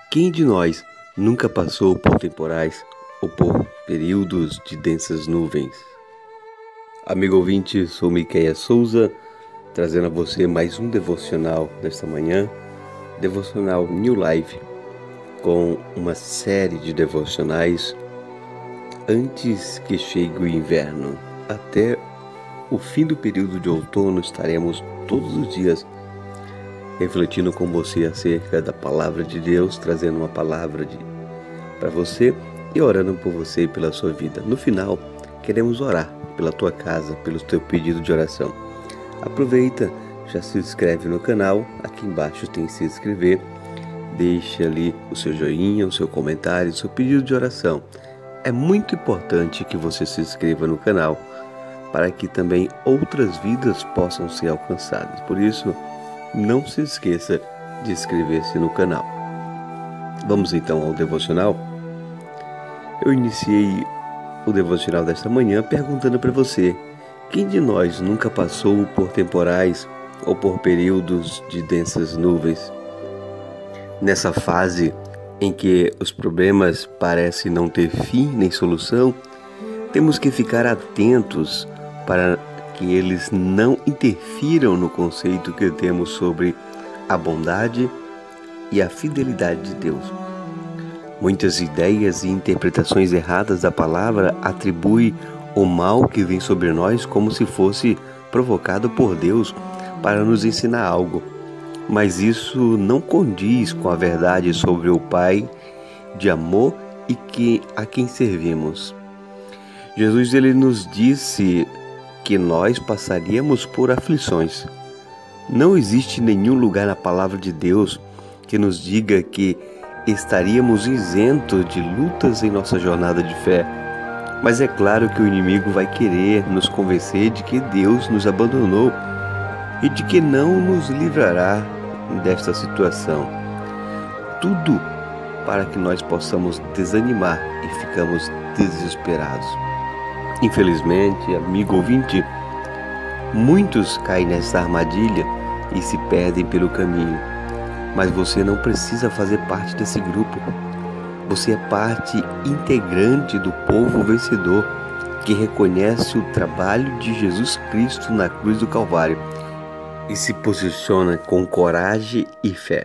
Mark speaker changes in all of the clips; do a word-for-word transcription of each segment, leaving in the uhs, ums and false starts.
Speaker 1: Quem de nós nunca passou por temporais ou por períodos de densas nuvens? Amigo ouvinte, sou Miquéia Souza, trazendo a você mais um devocional nesta manhã, devocional New Life, com uma série de devocionais antes que chegue o inverno. Até o fim do período de outono estaremos todos os dias refletindo com você acerca da palavra de Deus, trazendo uma palavra de, para você e orando por você e pela sua vida. No final, queremos orar pela tua casa, pelo teu pedido de oração. Aproveita, já se inscreve no canal, aqui embaixo tem se inscrever, deixa ali o seu joinha, o seu comentário, o seu pedido de oração. É muito importante que você se inscreva no canal para que também outras vidas possam ser alcançadas. Por isso, não se esqueça de inscrever-se no canal. Vamos então ao devocional. Eu iniciei o devocional desta manhã perguntando para você: quem de nós nunca passou por temporais ou por períodos de densas nuvens? Nessa fase em que os problemas parecem não ter fim nem solução, temos que ficar atentos para que eles não interfiram no conceito que temos sobre a bondade e a fidelidade de Deus. Muitas ideias e interpretações erradas da palavra atribuem o mal que vem sobre nós como se fosse provocado por Deus para nos ensinar algo. Mas isso não condiz com a verdade sobre o Pai de amor e que, a quem servimos. Jesus ele nos disse que nós passaríamos por aflições. Não existe nenhum lugar na palavra de Deus que nos diga que estaríamos isentos de lutas em nossa jornada de fé. Mas é claro que o inimigo vai querer nos convencer de que Deus nos abandonou e de que não nos livrará desta situação. Tudo para que nós possamos desanimar e ficamos desesperados. Infelizmente, amigo ouvinte, muitos caem nessa armadilha e se perdem pelo caminho. Mas você não precisa fazer parte desse grupo. Você é parte integrante do povo vencedor que reconhece o trabalho de Jesus Cristo na cruz do Calvário e se posiciona com coragem e fé.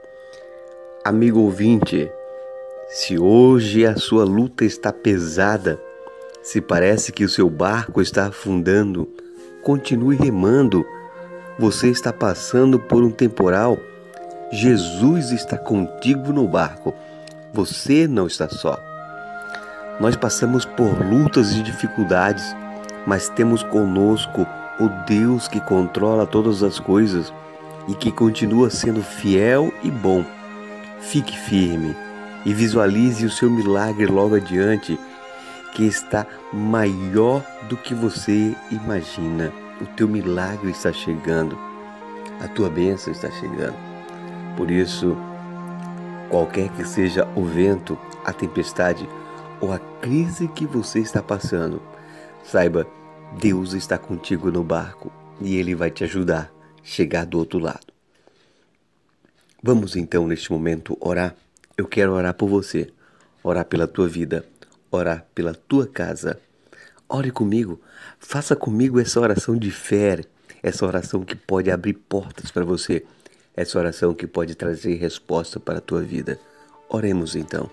Speaker 1: Amigo ouvinte, se hoje a sua luta está pesada, se parece que o seu barco está afundando, continue remando. Você está passando por um temporal. Jesus está contigo no barco. Você não está só. Nós passamos por lutas e dificuldades, mas temos conosco o Deus que controla todas as coisas e que continua sendo fiel e bom. Fique firme e visualize o seu milagre logo adiante, que está maior do que você imagina. O teu milagre está chegando, a tua bênção está chegando. Por isso, qualquer que seja o vento, a tempestade ou a crise que você está passando, saiba, Deus está contigo no barco e Ele vai te ajudar a chegar do outro lado. Vamos então neste momento orar. Eu quero orar por você, orar pela tua vida, orar pela tua casa. Ore comigo, faça comigo essa oração de fé, essa oração que pode abrir portas para você, essa oração que pode trazer resposta para a tua vida. Oremos então.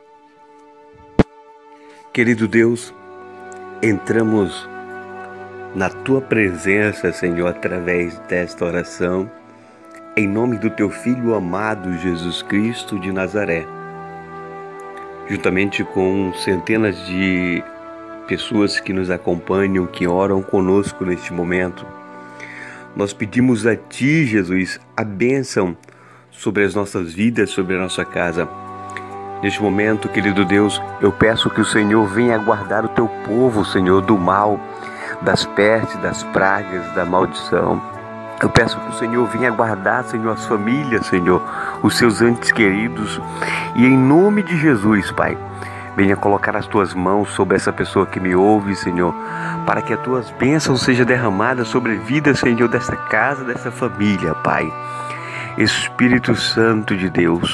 Speaker 1: Querido Deus, entramos na tua presença, Senhor, através desta oração, em nome do teu Filho amado Jesus Cristo de Nazaré. Juntamente com centenas de pessoas que nos acompanham, que oram conosco neste momento, nós pedimos a Ti, Jesus, a bênção sobre as nossas vidas, sobre a nossa casa. Neste momento, querido Deus, eu peço que o Senhor venha guardar o Teu povo, Senhor, do mal, das pestes, das pragas, da maldição. Eu peço que o Senhor venha guardar, Senhor, as famílias, Senhor, os seus entes queridos. E em nome de Jesus, Pai, venha colocar as Tuas mãos sobre essa pessoa que me ouve, Senhor, para que as Tuas bênçãos sejam derramadas sobre a vida, Senhor, dessa casa, dessa família, Pai. Espírito Santo de Deus,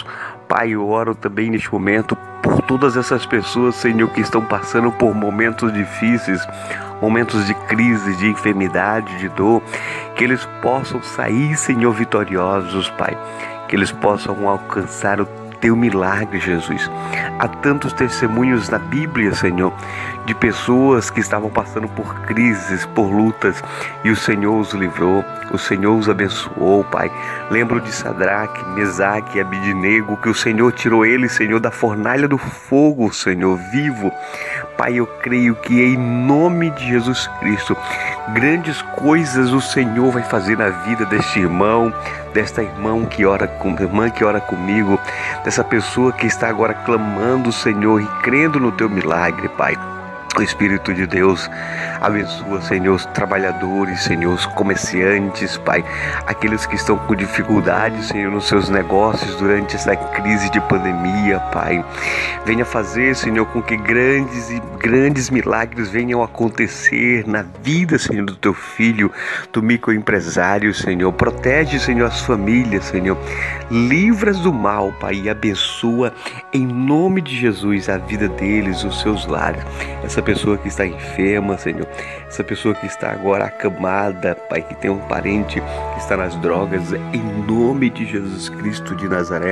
Speaker 1: Pai, eu oro também neste momento por todas essas pessoas, Senhor, que estão passando por momentos difíceis, momentos de crise, de enfermidade, de dor, que eles possam sair, Senhor, vitoriosos, Pai, que eles possam alcançar o Teu milagre, Jesus. Há tantos testemunhos na Bíblia, Senhor, de pessoas que estavam passando por crises, por lutas, e o Senhor os livrou, o Senhor os abençoou, Pai. Lembro de Sadraque, Mesaque e Abidnego, que o Senhor tirou eles, Senhor, da fornalha do fogo, Senhor, vivo. Pai, eu creio que em nome de Jesus Cristo, grandes coisas o Senhor vai fazer na vida deste irmão, desta irmã que ora, com, irmã que ora comigo, dessa pessoa que está agora clamando, Senhor, e crendo no Teu milagre, Pai. O Espírito de Deus abençoa, Senhor, os trabalhadores, Senhor, os comerciantes, Pai, aqueles que estão com dificuldades, Senhor, nos seus negócios durante essa crise de pandemia, Pai. Venha fazer, Senhor, com que grandes e grandes milagres venham acontecer na vida, Senhor, do Teu filho, do microempresário, Senhor. Protege, Senhor, as famílias, Senhor. Livra-as do mal, Pai, e abençoa em nome de Jesus a vida deles, os seus lares. Essa pessoa que está enferma, Senhor, essa pessoa que está agora acamada, Pai, que tem um parente que está nas drogas, em nome de Jesus Cristo de Nazaré,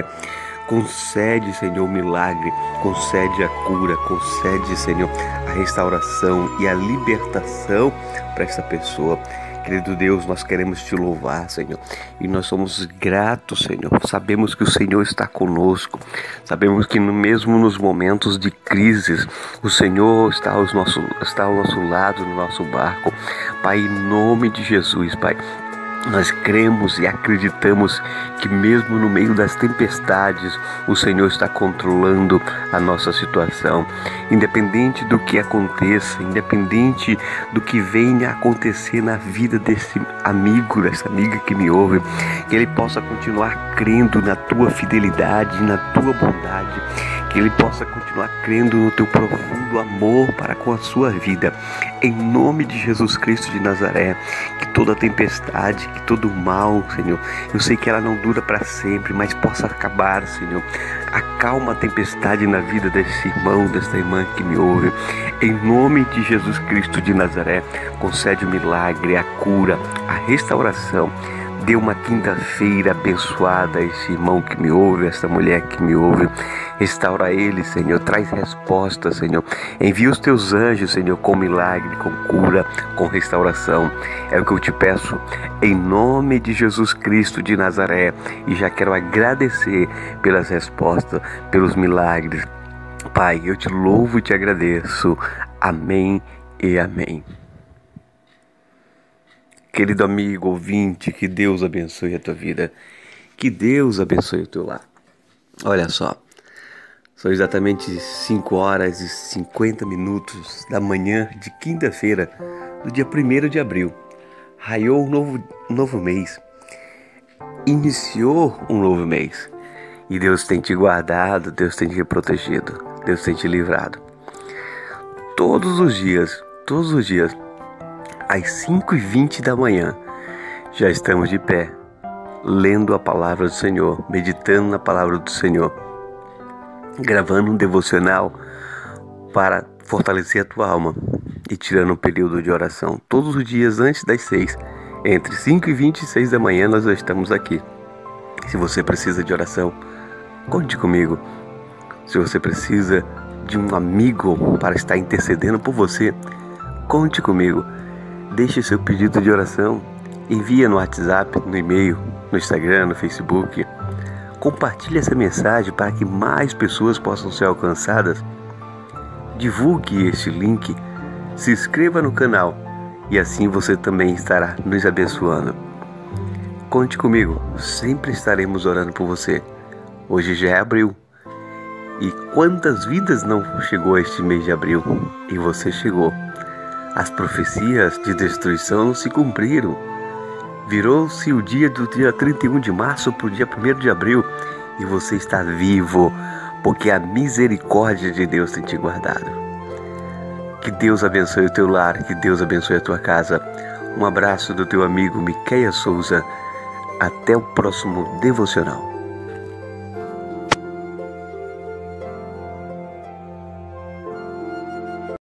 Speaker 1: concede, Senhor, o milagre, concede a cura, concede, Senhor, a restauração e a libertação para essa pessoa. Querido Deus, nós queremos Te louvar, Senhor, e nós somos gratos, Senhor. Sabemos que o Senhor está conosco, sabemos que mesmo nos momentos de crises, o Senhor está ao nosso, está ao nosso lado, no nosso barco. Pai, em nome de Jesus, Pai, nós cremos e acreditamos que mesmo no meio das tempestades, o Senhor está controlando a nossa situação. Independente do que aconteça, independente do que venha a acontecer na vida desse amigo, dessa amiga que me ouve, que ele possa continuar crendo na Tua fidelidade, na Tua bondade, que ele possa continuar crendo no Teu profundo amor para com a sua vida. Em nome de Jesus Cristo de Nazaré, que toda tempestade, que todo mal, Senhor, eu sei que ela não dura para sempre, mas possa acabar, Senhor. Acalma a tempestade na vida desse irmão, desta irmã que me ouve. Em nome de Jesus Cristo de Nazaré, concede o milagre, a cura, a restauração. Dê uma quinta-feira abençoada a esse irmão que me ouve, a essa mulher que me ouve. Restaura ele, Senhor. Traz resposta, Senhor. Envia os Teus anjos, Senhor, com milagre, com cura, com restauração. É o que eu te peço em nome de Jesus Cristo de Nazaré. E já quero agradecer pelas respostas, pelos milagres. Pai, eu te louvo e te agradeço. Amém e amém. Querido amigo, ouvinte, que Deus abençoe a tua vida, que Deus abençoe o teu lar. Olha só, são exatamente cinco horas e cinquenta minutos da manhã de quinta-feira, do dia primeiro de abril. Raiou um novo, um novo mês, iniciou um novo mês, e Deus tem te guardado, Deus tem te protegido, Deus tem te livrado. Todos os dias, todos os dias, às cinco e vinte da manhã, já estamos de pé, lendo a palavra do Senhor, meditando na palavra do Senhor, gravando um devocional para fortalecer a tua alma e tirando um período de oração. Todos os dias antes das seis, entre cinco e vinte e seis da manhã, nós já estamos aqui. Se você precisa de oração, conte comigo. Se você precisa de um amigo para estar intercedendo por você, conte comigo. Deixe seu pedido de oração, envia no WhatsApp, no e-mail, no Instagram, no Facebook. Compartilhe essa mensagem para que mais pessoas possam ser alcançadas. Divulgue este link, se inscreva no canal e assim você também estará nos abençoando. Conte comigo, sempre estaremos orando por você. Hoje já é abril. E quantas vidas não chegou este mês de abril? E você chegou. As profecias de destruição não se cumpriram. Virou-se o dia do dia trinta e um de março para o dia primeiro de abril e você está vivo, porque a misericórdia de Deus tem te guardado. Que Deus abençoe o teu lar, que Deus abençoe a tua casa. Um abraço do teu amigo Miqueias Souza. Até o próximo devocional.